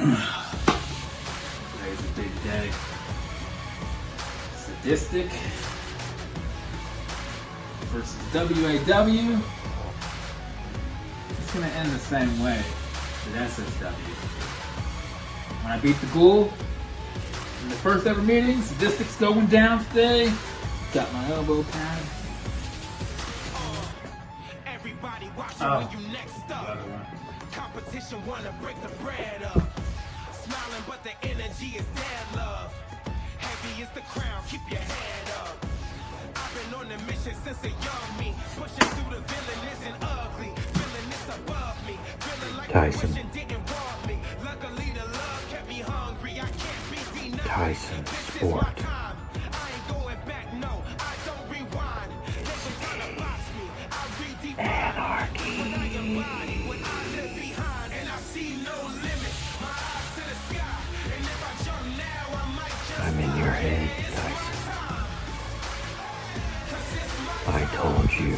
Today's a big day. Sadistic versus WAW. It's gonna end the same way as SSW. When I beat the Ghoul in the first ever meeting, Sadistic's going down today. Got my elbow pad. Everybody watching you next up. Competition wanna break the bread up. Smiling, but the energy is dead, love. Heavy is the crown, keep your head up. I've been on a mission since a young me. Pushing through the villain isn't ugly. Feeling this above me. Feeling like Tyson. the didn't rob me. Luckily the love kept me hungry. I can't be denied. Tyson This Sport. is my time. I ain't going back, no. I don't rewind. They been trying to box me. I redefine. Anarchy. When I embody what I live behind. And I see no limits. My eyes to the sky. And if I jump now, I might just I'm in your head, Tyson. I told you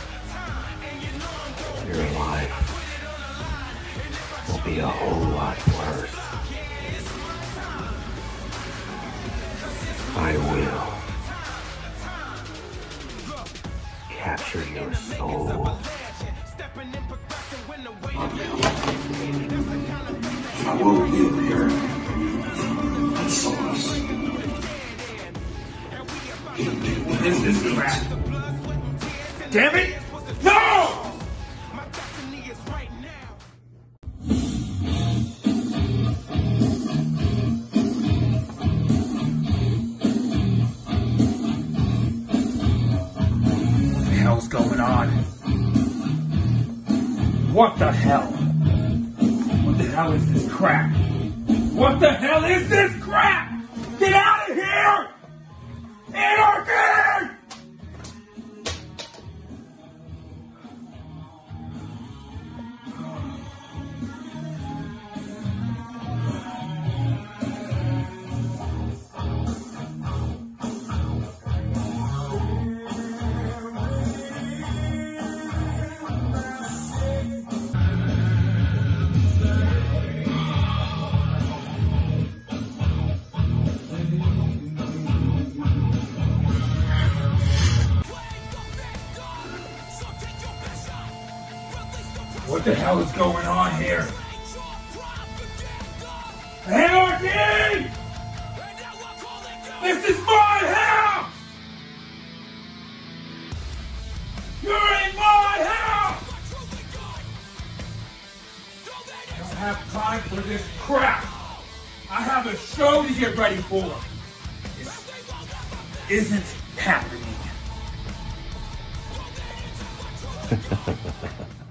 your life will be a whole lot worse. I will capture your soul. I will live here. And sauce. This is crap. Damn it! No! My destiny is right now. What the hell's going on? What the hell? What the hell is this crap? What the hell is this crap? Get out of here! Anarchy! What the hell is going on here? Anarchy! This is my house! You're in my house! I don't have time for this crap! I have a show to get ready for! This isn't happening.